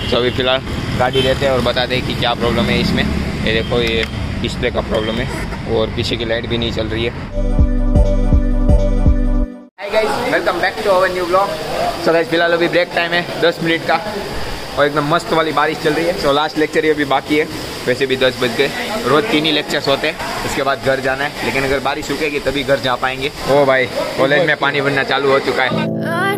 तो अभी फ़िलहाल गाड़ी लेते हैं और बताते हैं कि क्या प्रॉब्लम है इसमें। ये देखो, ये डिस्प्ले का प्रॉब्लम है और पीछे की लाइट भी नहीं चल रही है। Hi guys, welcome back to our new blog. So guys, फिलहाल अभी ब्रेक टाइम है 10 मिनट का और एकदम मस्त वाली बारिश चल रही है। सो लास्ट लेक्चर ही अभी बाकी है, वैसे भी 10 बज गए। रोज़ 3 ही लेक्चर्स होते हैं, उसके बाद घर जाना है, लेकिन अगर बारिश रुकेगी तभी घर जा पाएंगे। ओ भाई, कॉलेज में पानी भरना चालू हो चुका है।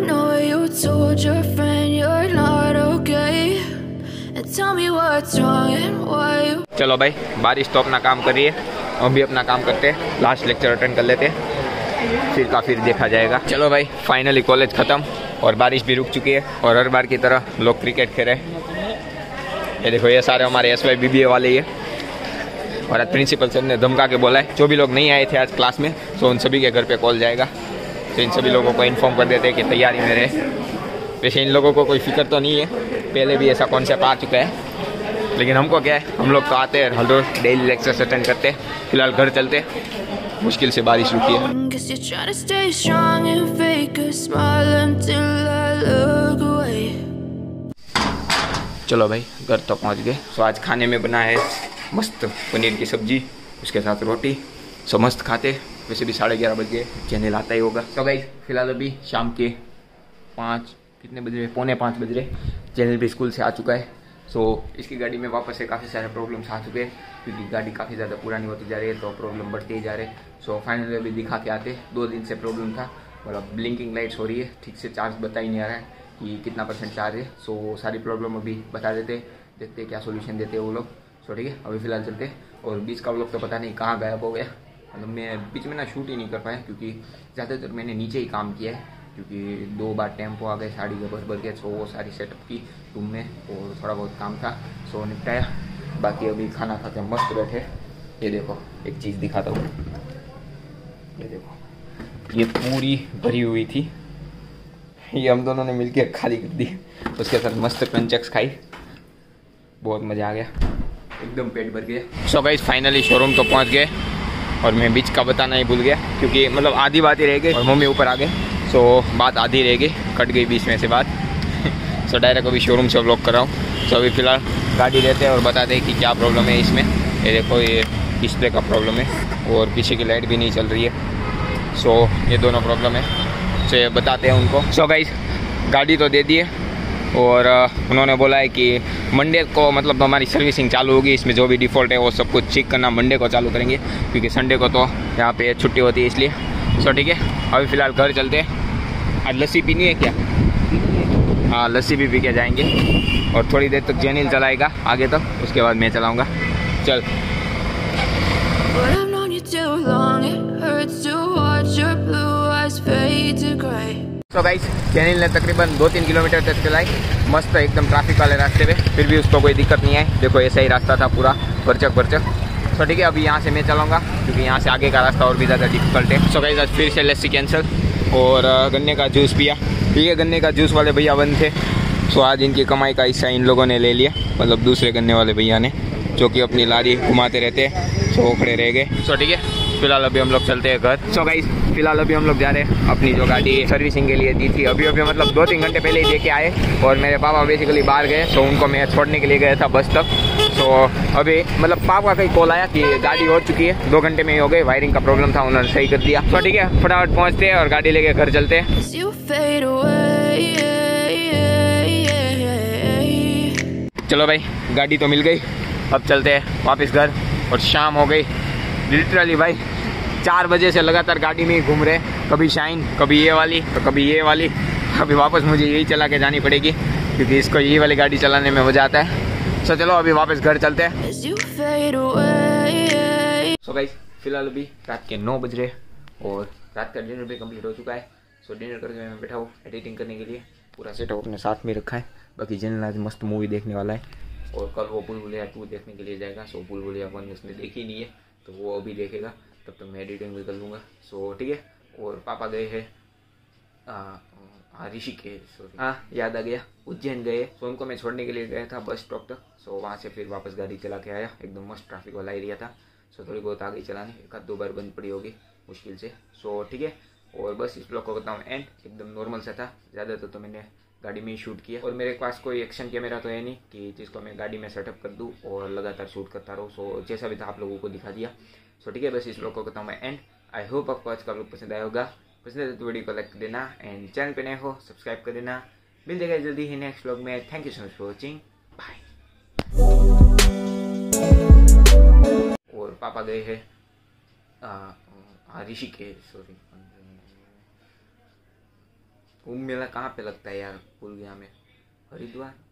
चलो भाई, बारिश तो अपना काम कर रही है, हम भी अपना काम करते हैं, लास्ट लेक्चर अटेंड कर लेते हैं, फिर देखा जाएगा। चलो भाई, फाइनली कॉलेज ख़त्म और बारिश भी रुक चुकी है और हर बार की तरह लोग क्रिकेट खेल रहे हैं। ये देखो, ये सारे हमारे SY BBA वाले ही है और आज प्रिंसिपल सर ने धमका के बोला है जो भी लोग नहीं आए थे आज क्लास में, तो उन सभी के घर पे कॉल जाएगा। तो इन सभी लोगों को इन्फॉर्म कर देते हैं कि तैयारी में रहे। वैसे इन लोगों को कोई फिक्र तो नहीं है, पहले भी ऐसा कॉन्सेप्ट आ चुका है, लेकिन हमको क्या है, हम लोग तो आते हैं हर रोज डेली लेक्चर्स अटेंड करते हैं। फिलहाल घर चलते हैं, मुश्किल से बारिश रुकी है। चलो भाई, घर तो पहुंच गए। सो आज खाने में बना है मस्त पनीर की सब्जी, उसके साथ रोटी। सो मस्त खाते, वैसे भी 11:30 बज गए, चैनल आता ही होगा। तो भाई फिलहाल अभी शाम के 5 कितने बज रहे, 4:45 बज रहे। चैनल भी स्कूल से आ चुका है। सो इसकी गाड़ी में वापस से काफ़ी सारे प्रॉब्लम्स आ चुके हैं, क्योंकि गाड़ी काफ़ी ज़्यादा पुरानी होती जा रही है, तो प्रॉब्लम बढ़ते ही जा रहे। सो फाइनली अभी दिखा के आते। 2 दिन से प्रॉब्लम था, मतलब ब्लिंकिंग लाइट्स हो रही है, ठीक से चार्ज बता ही नहीं आ रहा है कि कितना % चार्ज है। सो सारी प्रॉब्लम अभी बता देते, देखते क्या सोल्यूशन देते हैं वो लोग। सो ठीक है, अभी फिलहाल चलते। और बीच का लोग तो पता नहीं कहाँ गायब हो गया, मतलब मैं बीच में ना शूट ही नहीं कर पाया, क्योंकि ज़्यादातर मैंने नीचे ही काम किया है, क्योंकि 2 बार टेम्पो आ गए, साड़ी के भर के। सो वो सारी सेटअप की रूम में और थोड़ा बहुत काम था, सो निपटाया। बाकी अभी खाना खाते मस्त बैठे। ये देखो, एक चीज़ दिखाता हूँ, ये देखो, ये पूरी भरी हुई थी, ये हम दोनों ने मिलकर खाली कर दी। उसके साथ मस्त क्रंचक्स खाई, बहुत मज़ा आ गया, एकदम पेट भर गया। सो गाइस, फाइनली शोरूम तो पहुँच गए और मैं बीच का बताना ही भूल गया, क्योंकि मतलब आधी बात ही रह गई और मम्मी ऊपर आ गए। सो बात आधी रह गई, कट गई बीच में से बात। सो डायरेक्ट अभी शोरूम से व्लॉग कर रहा हूँ। सो अभी फ़िलहाल गाड़ी लेते हैं और बताते हैं कि क्या प्रॉब्लम है इसमें। ये देखो, ये डिस्प्ले का प्रॉब्लम है और पीछे की लाइट भी नहीं चल रही है। सो ये दोनों प्रॉब्लम है, सो ये बताते हैं उनको। सो गाइस, गाड़ी तो दे दी है और उन्होंने बोला है कि मंडे को मतलब हमारी सर्विसिंग चालू होगी, इसमें जो भी डिफ़ॉल्ट है वो सब कुछ ठीक करना मंडे को चालू करेंगे, क्योंकि संडे को तो यहाँ पे छुट्टी होती है इसलिए। सो ठीक है, अभी फ़िलहाल घर चलते हैं। आज लस्सी पीनी है क्या? हाँ, लस्सी भी पी के जाएंगे और थोड़ी देर तक जेनिल चलाएगा आगे तक, उसके बाद मैं चलाऊँगा। चल तो गाइस, जेनिल ने तकरीबन 2-3 किलोमीटर तक चलाई, मस्त एकदम ट्रैफिक वाले रास्ते पे, फिर भी उसको कोई दिक्कत नहीं आई। देखो, ऐसा ही रास्ता था पूरा भरचक। तो ठीक है, अभी यहाँ से मैं चलाऊँगा, क्योंकि यहाँ से आगे का रास्ता और भी ज़्यादा डिफिकल्ट है। सो गाइस, आज फिर से लस्सी कैंसिल और गन्ने का जूस पिया। ठीक है, गन्ने का जूस वाले भैया बंद थे, सो आज इनकी कमाई का हिस्सा इन लोगों ने ले लिया, मतलब दूसरे गन्ने वाले भैया ने, जो कि अपनी लारी घुमाते रहते हैं। सो वो खड़े रह गए। सो ठीक है, फिलहाल अभी हम लोग चलते हैं घर। सो गाइस, फिलहाल अभी हम लोग जा रहे हैं अपनी जो गाड़ी सर्विसिंग के लिए दी थी, अभी मतलब 2-3 घंटे पहले ही दे के आए। और मेरे पापा बेसिकली बाहर गए, सो उनको मैं छोड़ने के लिए गया था बस तक। सो अभी मतलब पापा का कहीं कॉल आया कि गाड़ी हो चुकी है, 2 घंटे में ही हो गए, वायरिंग का प्रॉब्लम था, उन्होंने सही कर दिया। तो ठीक है, फटाफट पहुँचते हैं और गाड़ी लेके घर चलते हैं। चलो भाई, गाड़ी तो मिल गई, अब चलते हैं वापस घर। और शाम हो गई लिटरली भाई, 4 बजे से लगातार गाड़ी में ही घूम रहे, कभी शाइन, कभी ये वाली तो कभी ये वाली। अभी वापस मुझे यही चला के जानी पड़ेगी, क्योंकि इसको यही वाली गाड़ी चलाने में मज़ा आता है। सो चलो अभी वापस घर चलते हैं। सो गाइस, फिलहाल अभी रात के 9 बज रहे और रात का डिनर भी कंप्लीट हो चुका है। सो डिनर करके मैं बैठा हूँ एडिटिंग करने के लिए, पूरा सेटअप अपने साथ में रखा है। बाकी जनरल आज मस्त मूवी देखने वाला है और कल वो भूल-भुलैया 2 देखने के लिए जाएगा। सो भूल-भुलैया 1 उसने देखी नहीं है, तो वो अभी देखेगा, तब तक मैं एडिटिंग भी कर लूँगा। सो ठीक है, और पापा गए हैं ऋषिकेश, सॉरी हाँ याद आ गया, उज्जैन गए। सो उनको मैं छोड़ने के लिए गया था बस स्टॉप तक। सो वहाँ से फिर वापस गाड़ी चला के आया, एकदम मस्त ट्रैफिक वाला एरिया था। सो थोड़ी बहुत आ गई चलाने, 1-2 बार बंद पड़ी होगी मुश्किल से। सो ठीक है, और बस इस ब्लॉग को करता हूँ एंड। एकदम नॉर्मल सा था, ज़्यादातर तो मैंने गाड़ी में ही शूट किया। और मेरे पास कोई एक्शन कैमरा तो है नहीं कि जिसको मैं गाड़ी में सेटअप कर दूँ और लगातार शूट करता रहूँ। सो जैसा भी था आप लोगों को दिखा दिया। सो ठीक है, बस इस व्लॉग को करता हूँ मैं एंड। आई होप आपको आज का व्लॉग पसंद आया होगा। पसंद है तो वीडियो को लाइक कर देना एंड चैनल पे नए हो सब्सक्राइब कर देना। मिल जाएगा जल्दी ही नेक्स्ट व्लॉग में। Thank you so much for watching, bye. और पापा गए हैं ऋषिकेश, सॉरी कुंभ मेला कहाँ पे लगता है यार, भूल गया मैं, हरिद्वार।